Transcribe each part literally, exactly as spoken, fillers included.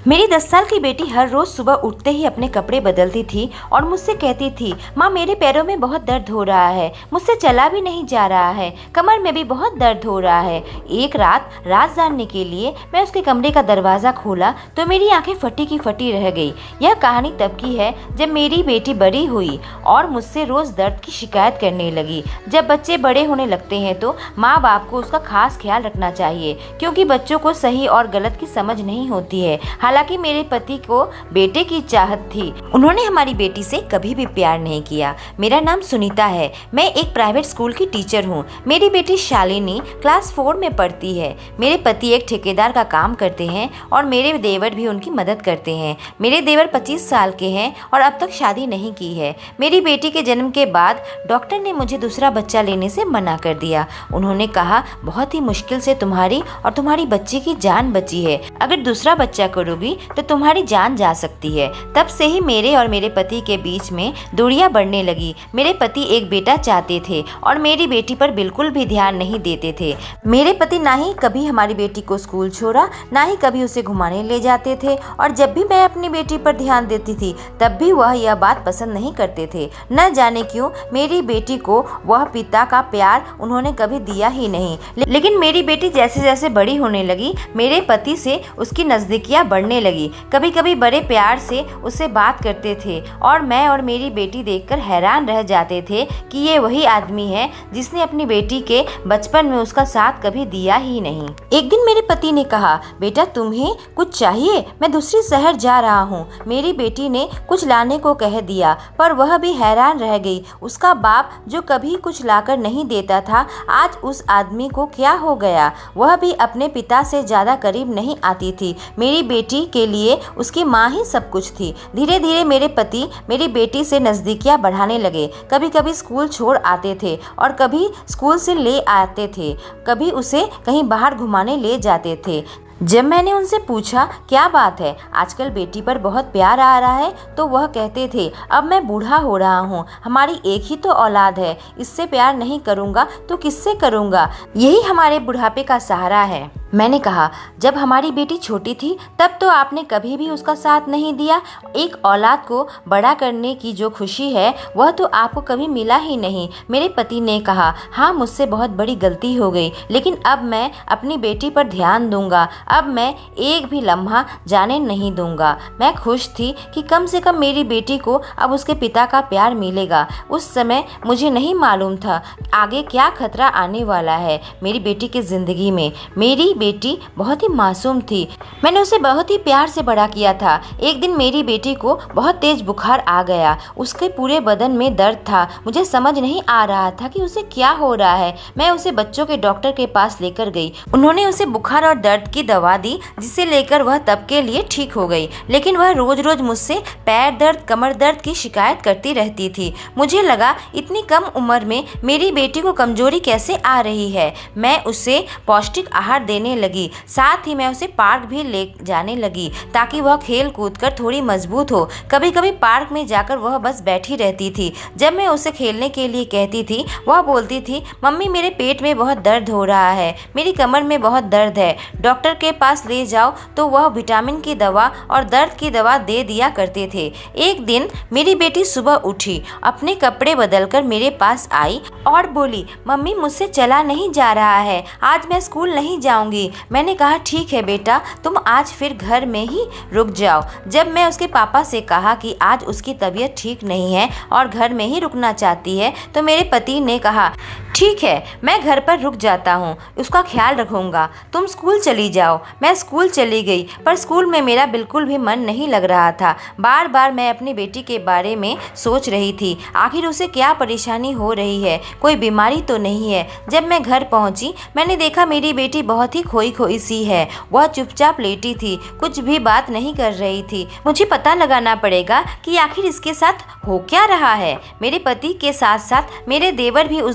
मेरी दस साल की बेटी हर रोज सुबह उठते ही अपने कपड़े बदलती थी और मुझसे कहती थी, माँ मेरे पैरों में बहुत दर्द हो रहा है, मुझसे चला भी नहीं जा रहा है, कमर में भी बहुत दर्द हो रहा है। एक रात राज जानने के लिए मैं उसके कमरे का दरवाज़ा खोला तो मेरी आंखें फटी की फटी रह गई। यह कहानी तब की है जब मेरी बेटी बड़ी हुई और मुझसे रोज दर्द की शिकायत करने लगी। जब बच्चे बड़े होने लगते हैं तो माँ बाप को उसका खास ख्याल रखना चाहिए, क्योंकि बच्चों को सही और गलत की समझ नहीं होती है। हालांकि मेरे पति को बेटे की चाहत थी, उन्होंने हमारी बेटी से कभी भी प्यार नहीं किया। मेरा नाम सुनीता है, मैं एक प्राइवेट स्कूल की टीचर हूँ। मेरी बेटी शालिनी क्लास फोर में पढ़ती है। मेरे पति एक ठेकेदार का काम करते हैं और मेरे देवर भी उनकी मदद करते हैं। मेरे देवर पच्चीस साल के हैं और अब तक शादी नहीं की है। मेरी बेटी के जन्म के बाद डॉक्टर ने मुझे दूसरा बच्चा लेने से मना कर दिया। उन्होंने कहा, बहुत ही मुश्किल से तुम्हारी और तुम्हारी बच्ची की जान बची है, अगर दूसरा बच्चा करोगी तो तुम्हारी जान जा सकती है। तब से ही मेरे और मेरे पति के बीच में दूरियां बढ़ने लगी। मेरे पति एक बेटा चाहते थे और मेरी बेटी पर बिल्कुल भी ध्यान नहीं देते थे। मेरे पति ना ही कभी हमारी बेटी को स्कूल छोड़ा, ना ही कभी उसे घुमाने ले जाते थे, और जब भी मैं अपनी बेटी पर ध्यान देती थी तब भी वह यह बात पसंद नहीं करते थे। न जाने क्यों मेरी बेटी को वह पिता का प्यार उन्होंने कभी दिया ही नहीं। लेकिन मेरी बेटी जैसे जैसे बड़ी होने लगी, मेरे पति से उसकी नजदीकियां बढ़ने लगी। कभी कभी बड़े प्यार से उससे बात करते थे और मैं और मेरी बेटी देखकर हैरान रह जाते थे कि ये वही आदमी है जिसने अपनी बेटी के बचपन में उसका साथ कभी दिया ही नहीं। एक दिन मेरे पति ने कहा, बेटा तुम्हें कुछ चाहिए, मैं दूसरी शहर जा रहा हूँ। मेरी बेटी ने कुछ लाने को कह दिया, पर वह भी हैरान रह गई। उसका बाप जो कभी कुछ लाकर नहीं देता था, आज उस आदमी को क्या हो गया। वह भी अपने पिता से ज्यादा करीब नहीं आती थी। मेरी बेटी के लिए उसकी माँ ही सब कुछ थी। धीरे धीरे मेरे पति मेरी बेटी से नजदीकियां बढ़ाने लगे। कभी कभी स्कूल छोड़ आते थे और कभी स्कूल से ले आते थे, कभी उसे कहीं बाहर घुमाने ले जाते थे। जब मैंने उनसे पूछा क्या बात है, आजकल बेटी पर बहुत प्यार आ रहा है, तो वह कहते थे, अब मैं बूढ़ा हो रहा हूँ, हमारी एक ही तो औलाद है, इससे प्यार नहीं करूँगा तो किससे करूँगा, यही हमारे बुढ़ापे का सहारा है। मैंने कहा, जब हमारी बेटी छोटी थी तब तो आपने कभी भी उसका साथ नहीं दिया। एक औलाद को बड़ा करने की जो खुशी है वह तो आपको कभी मिला ही नहीं। मेरे पति ने कहा, हाँ मुझसे बहुत बड़ी गलती हो गई, लेकिन अब मैं अपनी बेटी पर ध्यान दूंगा। अब मैं एक भी लम्हा जाने नहीं दूंगा। मैं खुश थी कि कम से कम मेरी बेटी को अब उसके पिता का प्यार मिलेगा। उस समय मुझे नहीं मालूम था आगे क्या खतरा आने वाला है मेरी बेटी की जिंदगी में। मेरी बेटी बहुत ही मासूम थी, मैंने उसे बहुत ही प्यार से बड़ा किया था। एक दिन मेरी बेटी को बहुत तेज बुखार आ गया, उसके पूरे बदन में दर्द था। मुझे समझ नहीं आ रहा था कि उसे क्या हो रहा है। मैं उसे बच्चों के डॉक्टर के पास लेकर गई। उन्होंने उसे बुखार और दर्द की दवा दी, जिसे लेकर वह तब के लिए ठीक हो गई। लेकिन वह रोज रोज मुझसे पैर दर्द, कमर दर्द की शिकायत करती रहती थी। मुझे लगा इतनी कम उम्र में मेरी बेटी को कमजोरी कैसे आ रही है। मैं उसे पौष्टिक आहार देने लगी, साथ ही मैं उसे पार्क भी ले जाने लगी ताकि वह खेल कूद कर थोड़ी मजबूत हो। कभी कभी पार्क में जाकर वह बस बैठी रहती थी। जब मैं उसे खेलने के लिए कहती थी, वह बोलती थी, मम्मी मेरे पेट में बहुत दर्द हो रहा है, मेरी कमर में बहुत दर्द है, डॉक्टर के पास ले जाओ। तो वह विटामिन की दवा और दर्द की दवा दे दिया करते थे। एक दिन मेरी बेटी सुबह उठी, अपने कपड़े बदलकर मेरे पास आई और बोली, मम्मी मुझसे चला नहीं जा रहा है, आज मैं स्कूल नहीं जाऊंगी। मैंने कहा, ठीक है बेटा, तुम आज फिर घर में ही रुक जाओ। जब मैं उसके पापा से कहा कि आज उसकी तबीयत ठीक नहीं है और घर में ही रुकना चाहती है, तो मेरे पति ने कहा, ठीक है मैं घर पर रुक जाता हूँ, उसका ख्याल रखूँगा, तुम स्कूल चली जाओ। मैं स्कूल चली गई, पर स्कूल में मेरा बिल्कुल भी मन नहीं लग रहा था। बार बार मैं अपनी बेटी के बारे में सोच रही थी, आखिर उसे क्या परेशानी हो रही है, कोई बीमारी तो नहीं है। जब मैं घर पहुँची, मैंने देखा मेरी बेटी बहुत ही खोई खोई सी है। वह चुपचाप लेटी थी, कुछ भी बात नहीं कर रही थी। मुझे पता लगाना पड़ेगा कि आखिर इसके साथ हो क्या रहा है। मेरे पति के साथ साथ मेरे देवर भी उस दिन घर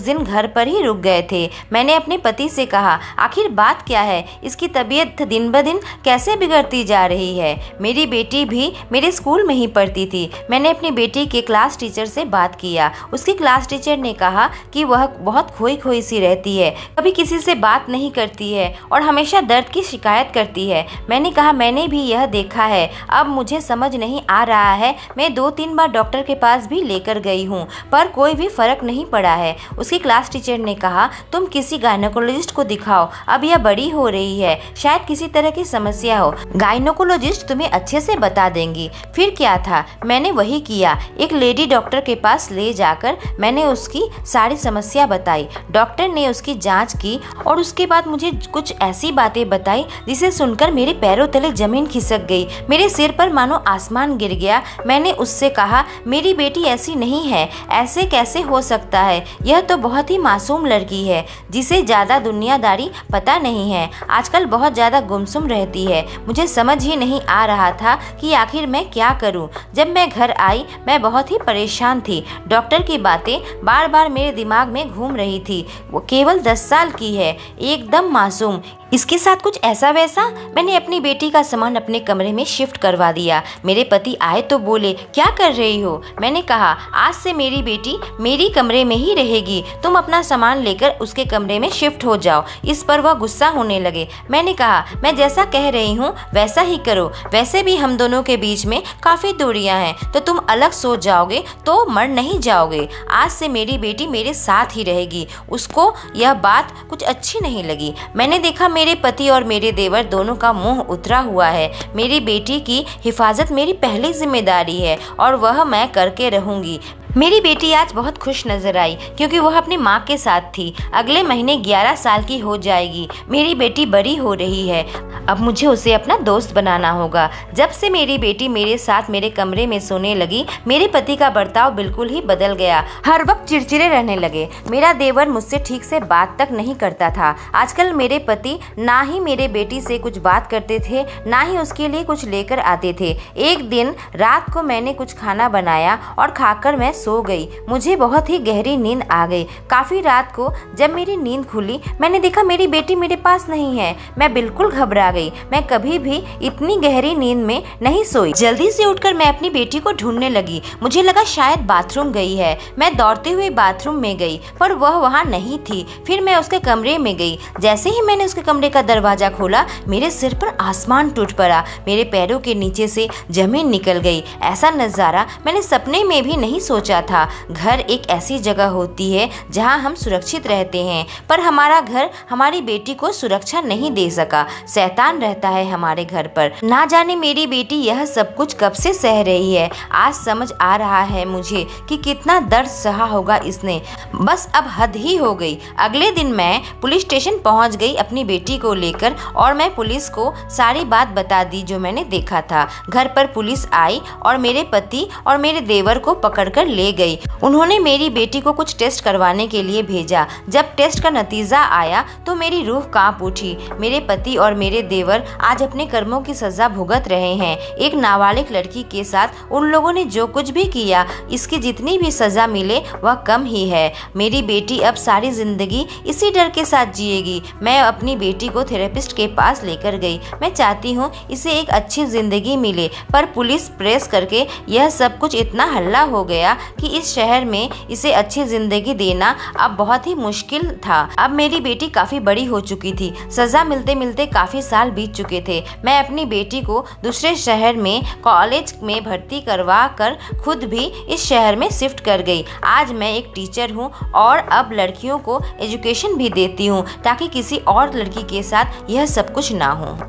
पर ही रुक गए थे। मैंने अपने पति से कहा, आखिर बात क्या है? इसकी तबीयत दिन ब दिन कैसे बिगड़ती जा रही है? मेरी बेटी भी मेरे स्कूल में ही पढ़ती थी। मैंने अपनी बेटी के क्लास टीचर से बात किया। उसकी क्लास टीचर ने कहा कि वह बहुत खोई खोई सी रहती है, कभी किसी से बात नहीं करती है और हमेशा दर्द की शिकायत करती है। मैंने कहा, मैंने भी यह देखा है, अब मुझे समझ नहीं आ रहा है। मैं दो तीन बार डॉक्टर के पास भी लेकर गई हूँ पर कोई भी फर्क नहीं पड़ा है। उसकी क्लास टीचर ने कहा, तुम किसी गायनोकोलॉजिस्ट को दिखाओ, अब यह बड़ी हो रही है, शायद किसी तरह की समस्या हो। गायनोकोलॉजिस्ट तुम्हें अच्छे से बता देंगी। फिर क्या था, मैंने वही किया। एक लेडी डॉक्टर के पास ले जाकर मैंने उसकी सारी समस्या बताई। डॉक्टर ने उसकी जांच की और उसके बाद मुझे कुछ ऐसी बातें बताई जिसे सुनकर मेरे पैरों तले जमीन खिसक गई। मेरे सिर पर मानो आसमान गिर गया। मैंने उससे कहा, मेरी बेटी ऐसी नहीं है, ऐसे कैसे हो सकता है? यह तो बहुत ही मासूम लड़की है जिसे ज़्यादा दुनियादारी पता नहीं है, आजकल बहुत ज़्यादा गुमसुम रहती है। मुझे समझ ही नहीं आ रहा था कि आखिर मैं क्या करूं। जब मैं घर आई मैं बहुत ही परेशान थी। डॉक्टर की बातें बार बार मेरे दिमाग में घूम रही थी। वो केवल दस साल की है, एकदम मासूम, इसके साथ कुछ ऐसा वैसा। मैंने अपनी बेटी का सामान अपने कमरे में शिफ्ट करवा दिया। मेरे पति आए तो बोले, क्या कर रही हो? मैंने कहा, आज से मेरी बेटी मेरी कमरे में ही रहेगी, तुम अपना सामान लेकर उसके कमरे में शिफ्ट हो जाओ। इस पर वह गुस्सा होने लगे। मैंने कहा, मैं जैसा कह रही हूँ वैसा ही करो, वैसे भी हम दोनों के बीच में काफ़ी दूरियां हैं, तो तुम अलग सो जाओगे तो मर नहीं जाओगे। आज से मेरी बेटी मेरे साथ ही रहेगी। उसको यह बात कुछ अच्छी नहीं लगी। मैंने देखा मेरे पति और मेरे देवर दोनों का मुंह उतरा हुआ है। मेरी बेटी की हिफाजत मेरी पहली जिम्मेदारी है और वह मैं करके रहूंगी। मेरी बेटी आज बहुत खुश नजर आई क्योंकि वह अपनी माँ के साथ थी। अगले महीने ग्यारह साल की हो जाएगी। मेरी बेटी बड़ी हो रही है, अब मुझे उसे अपना दोस्त बनाना होगा। जब से मेरी बेटी मेरे साथ मेरे कमरे में सोने लगी, मेरे पति का बर्ताव बिल्कुल ही बदल गया। हर वक्त चिड़चिड़े रहने लगे। मेरा देवर मुझसे ठीक से बात तक नहीं करता था। आजकल मेरे पति ना ही मेरे बेटी से कुछ बात करते थे, ना ही उसके लिए कुछ लेकर आते थे। एक दिन रात को मैंने कुछ खाना बनाया और खाकर मैं सो गई। मुझे बहुत ही गहरी नींद आ गई। काफी रात को जब मेरी नींद खुली, मैंने देखा मेरी बेटी मेरे पास नहीं है। मैं बिल्कुल घबरा गई। मैं कभी भी इतनी गहरी नींद में नहीं सोई। जल्दी से उठकर मैं अपनी बेटी को ढूंढने लगी। मुझे लगा शायद बाथरूम गई है। मैं दौड़ते हुए बाथरूम में गई पर वह वहाँ नहीं थी। फिर मैं उसके कमरे में गई। जैसे ही मैंने उसके कमरे का दरवाजा खोला, मेरे सिर पर आसमान टूट पड़ा। मेरे पैरों के नीचे से जमीन निकल गई। ऐसा नजारा मैंने सपने में भी नहीं सोचा था। घर एक ऐसी जगह होती है जहां हम सुरक्षित रहते हैं, पर हमारा घर हमारी बेटी को सुरक्षा नहीं दे सका। शैतान रहता है हमारे घर पर। ना जाने मेरी बेटी यह सब कुछ कब से सह रही है। आज समझ आ रहा है मुझे कि कितना दर्द सहा होगा इसने। बस अब हद ही हो गई। अगले दिन मैं पुलिस स्टेशन पहुंच गई अपनी बेटी को लेकर और मैं पुलिस को सारी बात बता दी जो मैंने देखा था। घर पर पुलिस आई और मेरे पति और मेरे देवर को पकड़कर ले गई। उन्होंने मेरी बेटी को कुछ टेस्ट करवाने के लिए भेजा। जब टेस्ट का नतीजा आया तो मेरी रूह कांप उठी। मेरे पति और मेरे देवर आज अपने कर्मों की सजा भुगत रहे हैं। एक नाबालिग लड़की के साथ उन लोगों ने जो कुछ भी किया, इसकी जितनी भी सजा मिले वह कम ही है। मेरी बेटी अब सारी जिंदगी इसी डर के साथ जिएगी। मैं अपनी बेटी को थेरेपिस्ट के पास लेकर गई। मैं चाहती हूँ इसे एक अच्छी जिंदगी मिले, पर पुलिस प्रेस करके यह सब कुछ इतना हल्ला हो गया कि इस शहर में इसे अच्छी जिंदगी देना अब बहुत ही मुश्किल था। अब मेरी बेटी काफी बड़ी हो चुकी थी। सजा मिलते मिलते काफी साल बीत चुके थे। मैं अपनी बेटी को दूसरे शहर में कॉलेज में भर्ती करवा कर खुद भी इस शहर में शिफ्ट कर गई। आज मैं एक टीचर हूँ और अब लड़कियों को एजुकेशन भी देती हूँ ताकि किसी और लड़की के साथ यह सब कुछ ना हो।